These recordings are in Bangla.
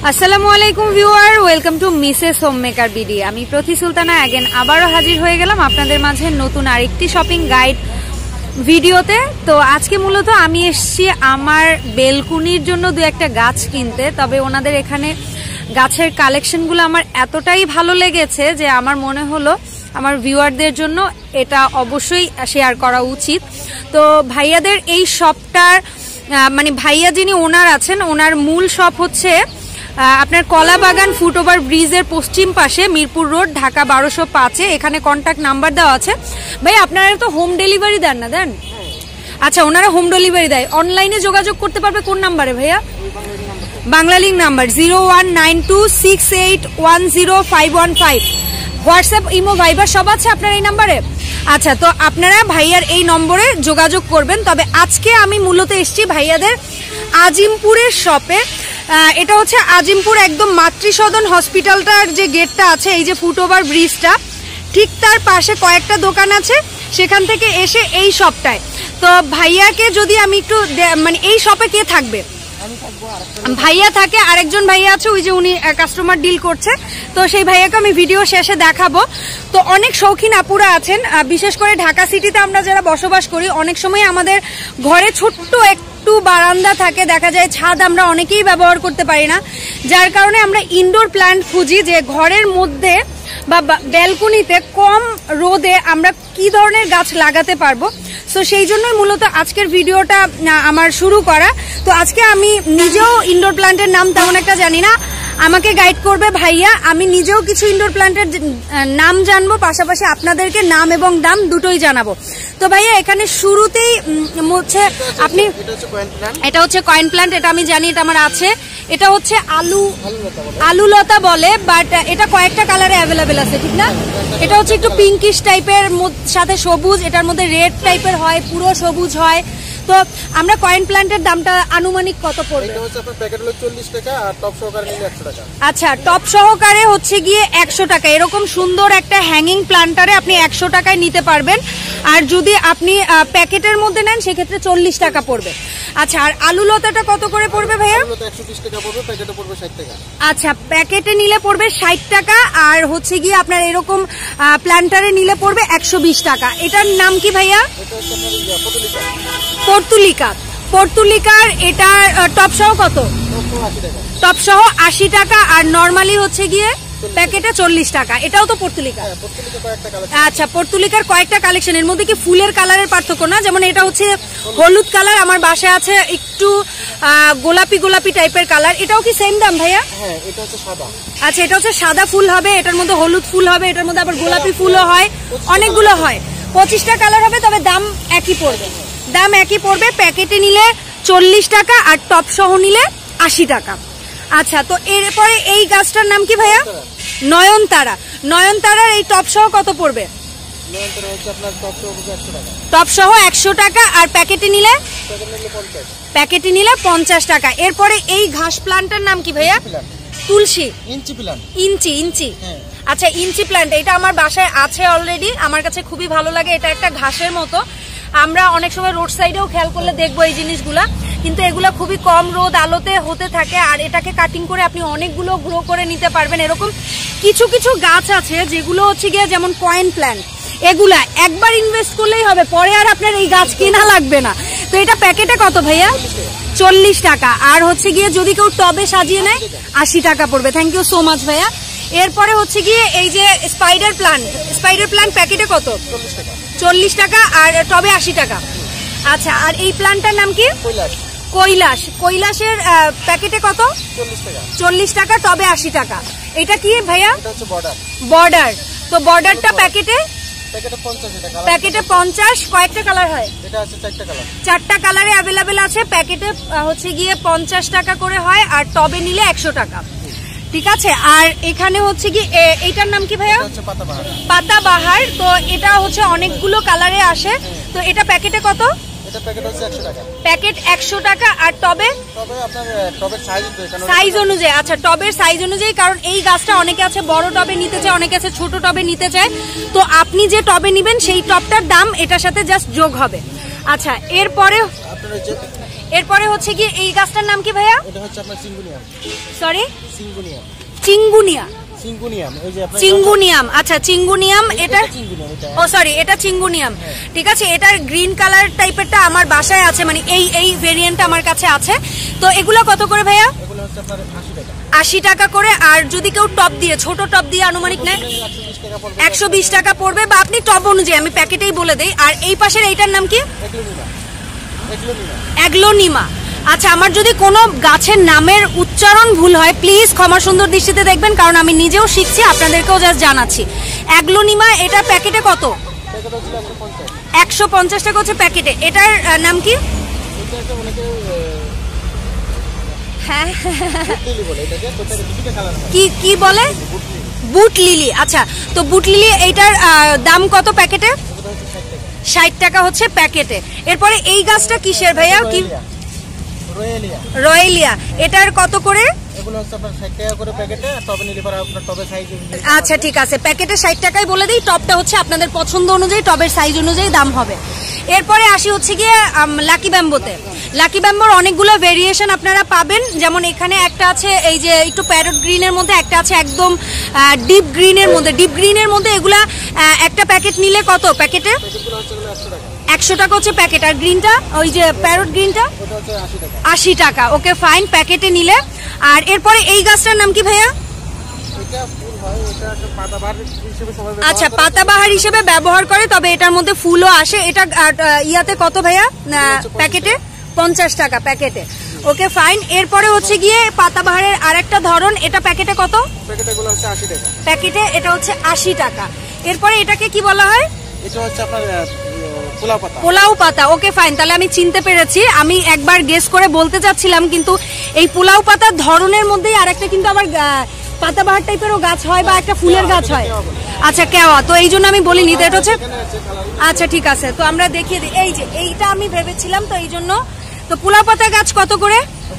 আসসালামু আলাইকুম viewer, welcome to Mrs homemaker BD. আমি প্রতি সুলতানা অ্যাগেন আবারও হাজির হয়ে গেলাম আপনাদের মাঝে নতুন আরেকটি শপিং গাইড ভিডিওতে। তো আজকে মূলত আমি এসেছি আমার বেলকুনির জন্য দু একটা গাছ কিনতে। তবে ওনাদের এখানে গাছের কালেকশনগুলো আমার এতটাই ভালো লেগেছে যে আমার মনে হলো আমার ভিউয়ারদের জন্য এটা অবশ্যই শেয়ার করা উচিত। তো ভাইয়াদের এই শপটার মানে ভাইয়া যিনি ওনার আছেন, ওনার মূল শপ হচ্ছে আপনার কলাবাগান ফুটওভার ব্রিজের পশ্চিম পাশে, মিরপুর রোড, ঢাকা 1205-এ। এখানে কন্ট্যাক্ট নাম্বার দেওয়া আছে। ভাই আপনারা তো হোম ডেলিভারি দেন না? দেন। আচ্ছা, ওনারা হোম ডেলিভারি দেয়। অনলাইনে যোগাযোগ করতে পারবে কোন নাম্বারে ভাইয়া? Banglalink number 019268105115। WhatsApp, imo, Viber সব আছে আপনার এই নাম্বারে? আচ্ছা, তো আপনারা ভাইয়ার এই নম্বরে যোগাযোগ করবেন। তবে আজকে আমি মূলত এসেছি ভাইয়াদের আজিমপুরের শপে। এটা হচ্ছে আজিমপুর, একদম মাতৃসদন হসপিটালটার যে গেটটা আছে, এই যে ফুটওভার ব্রিজটা, ঠিক তার পাশে কয়েকটা দোকান আছে, সেখান থেকে এসে এই শপটায়। তো ভাইয়াকে যদি আমি একটু মানে এই শপে কে থাকবে? ভাইয়া থাকে, আরেকজন ভাইয়া আছে, ওই যে উনি কাস্টমার ডিল করছে। তো সেই ভাইয়াকে আমি ভিডিও শেষে দেখাবো। তো অনেক শৌখিন আপুরা আছেন, বিশেষ করে ঢাকা সিটিতে আমরা যারা বসবাস করি, অনেক সময় আমাদের ঘরে ছোট্ট একটু বারান্দা থাকে, দেখা যায় ছাদ আমরা অনেকেই ব্যবহার করতে পারি না, যার কারণে আমরা ইনডোর প্ল্যান্ট খুঁজি যে ঘরের মধ্যে বা ব্যালকনিতে কম রোদে আমরা কি ধরনের গাছ লাগাতে পারবো। তো সেই জন্যই মূলত আজকের ভিডিওটা আমার শুরু করা। তো আজকে আমি নিজেও ইনডোর প্ল্যান্টের নাম তেমন একটা জানি না, আমাকে গাইড করবে ভাইয়া। আমি নিজেও কিছু ইনডোর প্ল্যান্টের নাম জানবো, পাশাপাশি আপনাদেরকে নাম এবং দাম দুটোই জানাবো। তো ভাইয়া এখানে শুরুতেই হচ্ছে আপনি, এটা হচ্ছে কয়েন প্ল্যান্ট, এটা আমি জানি, এটা আমার আছে। এটা হচ্ছে আলুলতা বলে, বাট এটা কয়েকটা কালারে অ্যাভেলেবেল আছে, ঠিক না? এটা হচ্ছে একটু পিঙ্কিশ টাইপের সাথে সবুজ, এটার মধ্যে রেড টাইপের হয়, পুরো সবুজ হয়। তো আমরা কয়েন প্ল্যান্টের দামটা আনুমানিক কত পড়বে? আচ্ছা, টপ সহকারে হচ্ছে গিয়ে 100 টাকা। এরকম সুন্দর একটা হ্যাঙ্গিং প্ল্যান্টারে আপনি 100 টাকায় নিতে পারবেন। আর যদি আপনি প্যাকেটের মধ্যে নেন সেক্ষেত্রে 40 টাকা পড়বে। আচ্ছা, আর আলুলতাটা কত করে পড়বে ভাইয়া? 120 টাকা পড়বে, প্যাকেটে পড়বে 60 টাকা। আচ্ছা, প্যাকেটে নিলে পড়বে 60 টাকা, আর হচ্ছে গিয়ে আপনার এরকম প্ল্যান্টারে নিলে পড়বে 120 টাকা। এটার নাম কি ভাইয়া? পর্তুলিকার। এটার টপ সহ কত? টপ সহ 80 টাকা, আর নরমালি হচ্ছে গিয়ে প্যাকেটে 40 টাকা। এটাও তো পর্তুলিকা? আচ্ছা, পর্তুলিকার কয়েকটা কালেকশন। এর মধ্যে কি ফুলের কালারের পার্থক্য না? যেমন এটা হচ্ছে হলুদ কালার, আমার বাসায় আছে একটু গোলাপি গোলাপি টাইপের কালার। এটাও কি সেম দাম ভাইয়া? আচ্ছা, এটা হচ্ছে সাদা ফুল হবে, এটার মধ্যে হলুদ ফুল হবে, এটার মধ্যে আবার গোলাপি ফুলও হয়, অনেকগুলো হয়। 25টা কালার হবে, তবে দাম একই পড়বে। প্যাকেটে নিলে 40 টাকা, আর টপ সহ নিলে 80 টাকা। আচ্ছা, তো এরপরে এই গাছটার নাম কি ভাইয়া? নয়নতারার এই টপ সহ কত পড়বে? টপ সহ 100 টাকা, আর প্যাকেটে নিলে 50 টাকা। এরপরে এই ঘাস প্লান্টের নাম কি ভাইয়া? তুলসী ইঞ্চি। আচ্ছা, ইঞ্চি প্ল্যান্ট, এটা আমার বাসায় আছে অলরেডি, আমার কাছে খুবই ভালো লাগে। এটা একটা ঘাসের মতো, আমরা অনেক সময় রোড সাইডেও খেয়াল করলে দেখবো এই জিনিসগুলা, কিন্তু এগুলা খুবই কম রোদ আলোতে হতে থাকে, আর এটাকে কাটিং করে আপনি অনেকগুলো গ্রো করে নিতে পারবেন। এরকম কিছু কিছু গাছ আছে যেগুলো হচ্ছে গিয়ে যেমন কয়েন প্ল্যান্ট, এগুলা একবার ইনভেস্ট করলেই হবে, পরে আর আপনার এই গাছ কেনা লাগবে না। তো এটা প্যাকেটে কত ভাইয়া? 40 টাকা, আর হচ্ছে গিয়ে যদি কেউ টবে সাজিয়ে নেয় 80 টাকা পড়বে। থ্যাংক ইউ সো মাচ ভাইয়া। এরপরে হচ্ছে গিয়ে এই যে স্পাইডার প্ল্যান্ট প্যাকেটে কত? 40 টাকা, আর টবে 80 টাকা। আচ্ছা, আর এই প্ল্যান্টটার নাম কি? কৈলাসের প্যাকেটে কত? 40 টাকা, টবে 80 টাকা। এটা কি ভাইয়া? বর্ডার। তো বর্ডারটা প্যাকেটে 50, কয়েকটা কালার হয়? 4টা কালারে অ্যাভেলেবেল আছে। প্যাকেটে হচ্ছে গিয়ে 50 টাকা করে হয়, আর টবে নিলে 100 টাকা। ঠিক আছে, আর এখানে হচ্ছে কি এইটার নাম কি ভাইয়া? পাতাবাহার। তো এটা হচ্ছে অনেকগুলো কালারে আসে। তো এটা প্যাকেটে কত? প্যাকেট 100 টাকা, আর টবে সাইজ অনুযায়ী। আচ্ছা, টবের সাইজ অনুযায়ী, কারণ এই গাছটা অনেকে আছে বড় টবে নিতে চায়, অনেকে আছে ছোট টবে নিতে চায়। তো আপনি যে টবে নিবেন সেই টবটার দাম এটার সাথে জাস্ট যোগ হবে। আচ্ছা, এরপরে এরপরে হচ্ছে কি এই গাছটার নাম কি ভাইয়া? এটা হচ্ছে আপনার চিঙ্গুনিয়াম। সরি, চিঙ্গুনিয়াম। চিঙ্গুনিয়া, চিঙ্গুনিয়াম, এই যে আপনার চিঙ্গুনিয়াম। আচ্ছা, চিঙ্গুনিয়াম। এটা ও সরি, এটা চিঙ্গুনিয়াম। ঠিক আছে, এটার গ্রিন কালার টাইপেরটা আমার বাসায় আছে, মানে এই ভেরিয়েন্টটা আমার কাছে আছে। তো এগুলো কত করে ভাইয়া? এগুলো হচ্ছে আপনার 80 টাকা। 80 টাকা করে। আর যদি কেউ টপ দিয়ে, ছোট টপ দিয়ে আনুমানিক নেয় 120 টাকা পড়বে, বা আপনি টপ অনুযায়ী, আমি প্যাকেটেই বলে দেই। আর এই পাশের এইটার নাম কি? এগ্লোনিমা। আচ্ছা, আমার যদি কোনো গাছের নামের উচ্চারণ ভুল হয় প্লিজ ক্ষমা সুন্দর দৃষ্টিতে দেখবেন, কারণ আমি নিজেও শিখছি, আপনাদেরকেও জাস্ট জানাচ্ছি। এগ্লোনিমা, এটা প্যাকেটে কত? 150 টাকা হচ্ছে প্যাকেটে। এটার নাম কি? হ্যাঁ, কি বলে? Boat lily. আচ্ছা, তো বুট লিলি এইটার দাম কত প্যাকেটে? 60 টাকা হচ্ছে প্যাকেটে। এরপরে এই গাছটা কিসের ভাইয়া? কি? রয়েলিয়া। এটার কত করে? আচ্ছা ঠিক আছে, প্যাকেটে 60 টাকায় বলে দিই, টপটা হচ্ছে আপনাদের পছন্দ অনুযায়ী, টবের সাইজ অনুযায়ী দাম হবে। এরপরে আসি হচ্ছে গিয়ে লাকি ব্যাম্বোতে। লাকি ব্যাম্বোর অনেকগুলো ভেরিয়েশন আপনারা পাবেন, যেমন এখানে একটা আছে এই যে একটু প্যারট গ্রিনের মধ্যে, একটা আছে একদম ডিপ গ্রিনের মধ্যে। ডিপ গ্রিনের মধ্যে এগুলা একটা প্যাকেট নিলে কত প্যাকেটে? 100 টাকা হচ্ছে প্যাকেট। আর গ্রিনটা, ওই যে প্যারট গ্রিনটা 80 টাকা। ওকে ফাইন, প্যাকেটে নিলে। আর এরপরে এই গাছটার নাম কি ভাইয়া? আচ্ছা, পাতাবাহার হিসেবে ব্যবহার করে, তবে এটার মধ্যে ফুলও আসে। এটা ইয়াতে কত ভাইয়া প্যাকেটে? 50 টাকা প্যাকেটে। Okay fine. এরপরে হচ্ছে গিয়ে পাতাবাহারের আরেকটা ধরন, এটা প্যাকেটে কত? প্যাকেটে এটা হচ্ছে 80 টাকা। এরপরে এটাকে কি বলা হয়? এটা হচ্ছে আপনার পোলাও পাতা। ওকে ফাইন, তাহলে আমি চিনতে পেরেছি। আমি একবার গেস করে বলতে চাচ্ছিলাম, কিন্তু এই পোলাও পাতার ধরনের মধ্যেই আরেকটা কিন্তু আবার পাতাবাহার টাইপেরও গাছ হয়, বা একটা ফুলের গাছ হয়। আচ্ছা, কেওয়া। তো এই জন্য আমি বলিনি, তো এটা হচ্ছে। আচ্ছা ঠিক আছে, তো আমরা দেখিয়ে দিই। এই যে এইটা আমি ভেবেছিলাম, তো এই জন্য। তো পোলাও পাতা গাছ কত করে?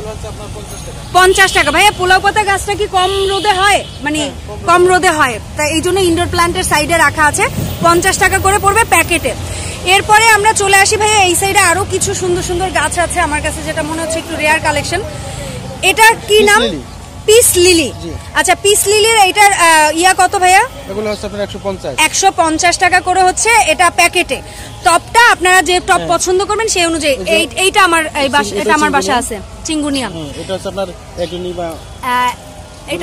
50 টাকা। ভাইয়া, পোলাও পাতা গাছটা কি কম রোদে হয়? মানে কম রোদে হয়, তাই এই জন্য ইনডোর প্ল্যান্টের সাইডে রাখা আছে। 50 টাকা করে পড়বে প্যাকেটে। এরপরে আমরা চলে আসি ভাইয়া এই সাইডে, আরো কিছু সুন্দর সুন্দর গাছ আছে আমার কাছে, যেটা মনে হচ্ছে একটু রেয়ার কালেকশন। এটা কি নাম? Peace lily. আচ্ছা, পিস লিলির এইটার ইয়া কত ভাইয়া? এগুলো হচ্ছে আপনার 150 টাকা করে হচ্ছে এটা প্যাকেটে। টপটা আপনারা যে টপ পছন্দ করবেন সেই অনুযায়ী। এইটা আমার এটা আমার বাসা আছে, চিঙ্গুনিয়াম। এটা হচ্ছে আপনার এগ্লোনিমা। এটা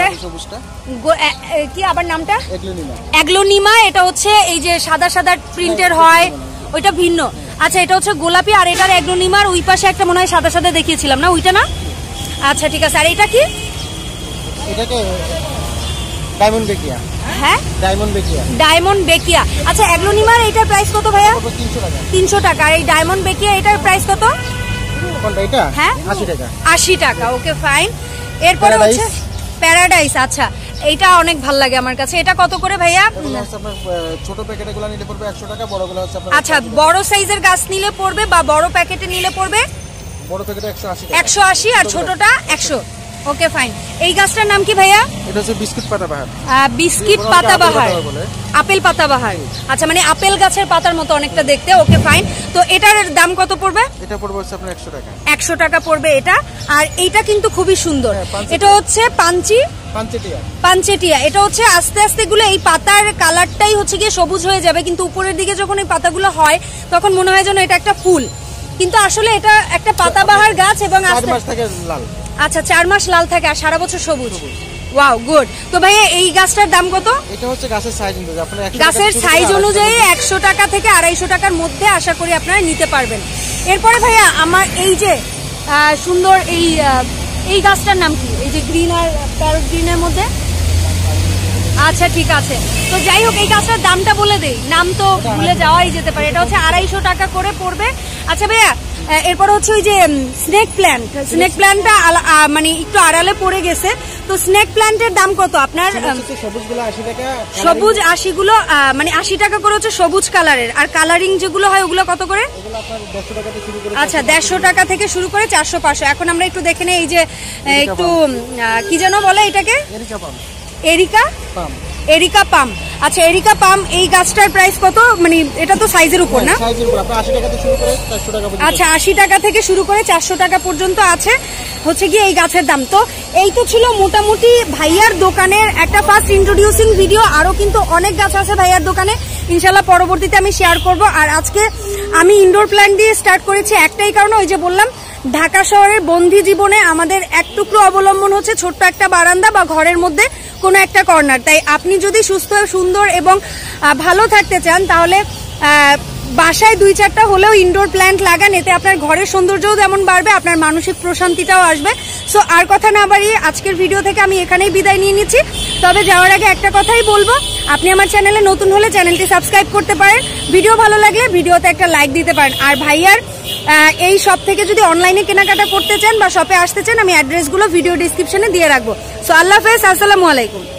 কি আবার নামটা? এগ্লোনিমা। এটা হচ্ছে এই যে সাদা সাদা প্রিন্টের হয়, ওইটা ভিন্ন। আচ্ছা, এটা হচ্ছে গোলাপি। আর এটার এগ্লোনিমার ওই পাশে একটা মনে হয় সাদা সাদা দেখিয়েছিলাম না, ওইটা না? আচ্ছা ঠিক আছে। আর এটা কি? এটাকে ডায়মন্ড বেকিয়া। হ্যাঁ, ডায়মন্ড বেকিয়া। ডায়মন্ড বেকিয়া। আচ্ছা, এগ্লোনিমার এটার প্রাইস কত ভাইয়া? 300 টাকা। আর এই ডায়মন্ড বেকিয়া এটার প্রাইস কত? কোনটা এটা? হ্যাঁ, 80 টাকা। 80 টাকা। Okay fine. এরপরে হচ্ছে প্যারাডাইস। আচ্ছা, এইটা অনেক ভালো লাগে আমার কাছে। এটা কত করে ভাইয়া? ছোট প্যাকেটগুলো নিলে পড়বে 100 টাকা, বড়গুলো হচ্ছে আপনার। আচ্ছা, বড় সাইজের গাছ নিলে পড়বে, বা বড় প্যাকেটে নিলে পড়বে? বড় প্যাকেটে 180 টাকা। 180 আর ছোটটা 100। Okay fine. এই গাছটার নাম কি ভাইয়া? এটা হচ্ছে বিস্কিট পাতাবাহার। বিস্কিট পাতাবাহার, আপেল পাতাবাহার। আচ্ছা, মানে আপেল গাছের পাতার মতো অনেকটা দেখতে। Okay fine. তো এটার দাম কত পড়বে? এটা পড়বে হচ্ছে আপনার 100 টাকা। 100 টাকা পড়বে এটা। আর এইটা কিন্তু খুবই সুন্দর, এটা হচ্ছে পাঞ্চেটিয়া। এটা হচ্ছে আস্তে আস্তে গুলো এই পাতার কালারটাই হচ্ছে গিয়ে সবুজ হয়ে যাবে, কিন্তু উপরের দিকে যখন এই পাতাগুলো হয় তখন মনে হয় যেন এটা একটা ফুল, কিন্তু আসলে এটা একটা পাতাবাহার গাছ। এবং 4 মাস থাকে লাল। আচ্ছা, 4 মাস লাল থাকে আর সারা বছর সবুজ। Wow, good. তো ভাইয়া এই গাছটার দাম কত? এটা হচ্ছে গাছের সাইজ অনুযায়ী, আপনারা গাছের সাইজ অনুযায়ী 100 টাকা থেকে 250 টাকার মধ্যে আশা করি আপনারা নিতে পারবেন। এরপরে ভাইয়া আমার এই যে সুন্দর এই গাছটার নাম কি? এই যে গ্রিন আর প্যারট গ্রিনের মধ্যে। আচ্ছা ঠিক আছে, তো যাই হোক এই গাছটার দামটা বলে দেই, নাম তো ভুলে যাওয়াই যেতে পারে। এটা হচ্ছে 250 টাকা করে পড়বে। আচ্ছা ভাইয়া, এরপর হচ্ছে ওই যে স্নেক প্ল্যান্টটা মানে একটু আড়ালে পড়ে গেছে, তো স্নেক প্ল্যান্টের দাম কত আপনার? সবুজ 80 গুলো, মানে 80 টাকা করে হচ্ছে সবুজ কালারের। আর কালারিং যেগুলো হয় ওগুলো কত করে? আচ্ছা, 150 টাকা থেকে শুরু করে 400-500। এখন আমরা একটু দেখে নেই, এই যে একটু কি যেন বলে এটাকে, এরিকা এরিকা পাম। আচ্ছা এরিকা পাম এই গাছটার প্রাইস কত, মানে এটা তো সাইজের উপর না? আচ্ছা 80 টাকা থেকে শুরু করে 400 টাকা পর্যন্ত আছে হচ্ছে গিয়ে এই গাছের দাম। তো এই তো ছিল মোটামুটি ভাইয়ার দোকানের একটা ফার্স্ট ইন্ট্রোডিউসিং ভিডিও। আরো কিন্তু অনেক গাছ আছে ভাইয়ার দোকানে, ইনশাল্লাহ পরবর্তীতে আমি শেয়ার করব। আর আজকে আমি ইনডোর প্ল্যান্ট দিয়ে স্টার্ট করেছি একটাই কারণে, ওই যে বললাম ঢাকা শহরের বন্দি জীবনে আমাদের এক টুকরো অবলম্বন হচ্ছে ছোট্ট একটা বারান্দা বা ঘরের মধ্যে কোনো একটা কর্নার। তাই আপনি যদি সুস্থ সুন্দর এবং ভালো থাকতে চান তাহলে বাসায় 2-4টা হলেও ইনডোর প্ল্যান্ট লাগান, এতে আপনার ঘরের সৌন্দর্যও যেমন বাড়বে, আপনার মানসিক প্রশান্তিটাও আসবে। সো আর কথা না বাড়িয়ে আজকের ভিডিও থেকে আমি এখানেই বিদায় নিয়ে নিচ্ছি। তবে যাওয়ার আগে একটা কথাই বলবো, আপনি আমার চ্যানেলে নতুন হলে চ্যানেলটি সাবস্ক্রাইব করতে পারেন, ভিডিও ভালো লাগলে ভিডিওতে একটা লাইক দিতে পারেন। আর ভাইয়ার এই শপ থেকে যদি অনলাইনে কেনাকাটা করতে চান বা শপে আসতে চান, আমি অ্যাড্রেসগুলো ভিডিও ডিসক্রিপশনে দিয়ে রাখবো। সো আল্লাহ হাফেজ, আসসালামু আলাইকুম।